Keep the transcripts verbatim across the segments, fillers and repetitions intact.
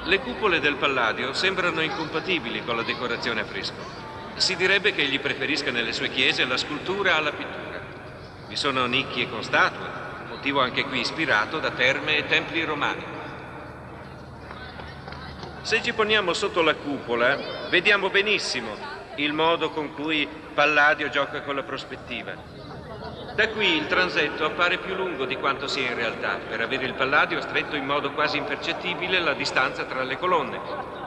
Le cupole del Palladio sembrano incompatibili con la decorazione a fresco. Si direbbe che egli preferisca nelle sue chiese la scultura alla pittura. Vi sono nicchie con statue, motivo anche qui ispirato da terme e templi romani. Se ci poniamo sotto la cupola, vediamo benissimo il modo con cui Palladio gioca con la prospettiva. Da qui il transetto appare più lungo di quanto sia in realtà. Per avere il Palladio ha stretto in modo quasi impercettibile la distanza tra le colonne,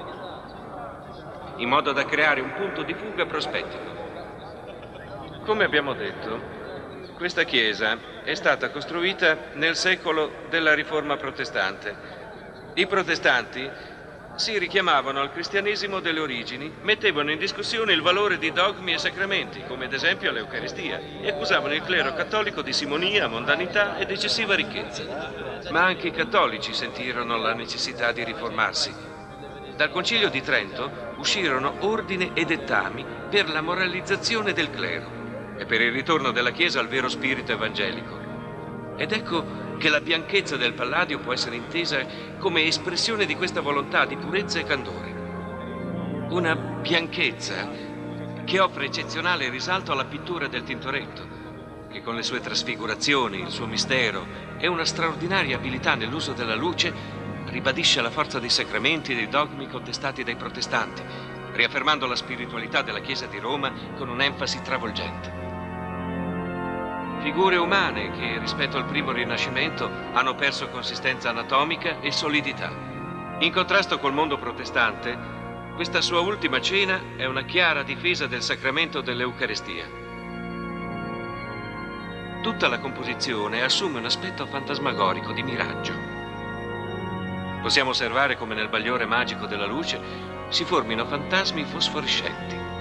in modo da creare un punto di fuga prospettico. Come abbiamo detto, questa chiesa è stata costruita nel secolo della Riforma protestante. I protestanti si richiamavano al cristianesimo delle origini, mettevano in discussione il valore di dogmi e sacramenti, come ad esempio l'Eucaristia, e accusavano il clero cattolico di simonia, mondanità ed eccessiva ricchezza. Ma anche i cattolici sentirono la necessità di riformarsi. Dal Concilio di Trento uscirono ordine e dettami per la moralizzazione del clero e per il ritorno della Chiesa al vero spirito evangelico. Ed ecco che la bianchezza del Palladio può essere intesa come espressione di questa volontà di purezza e candore. Una bianchezza che offre eccezionale risalto alla pittura del Tintoretto, che con le sue trasfigurazioni, il suo mistero e una straordinaria abilità nell'uso della luce ribadisce la forza dei sacramenti e dei dogmi contestati dai protestanti, riaffermando la spiritualità della Chiesa di Roma con un'enfasi travolgente. Figure umane che, rispetto al primo Rinascimento, hanno perso consistenza anatomica e solidità. In contrasto col mondo protestante, questa sua ultima cena è una chiara difesa del sacramento dell'Eucaristia. Tutta la composizione assume un aspetto fantasmagorico di miraggio. Possiamo osservare come nel bagliore magico della luce si formino fantasmi fosforescenti.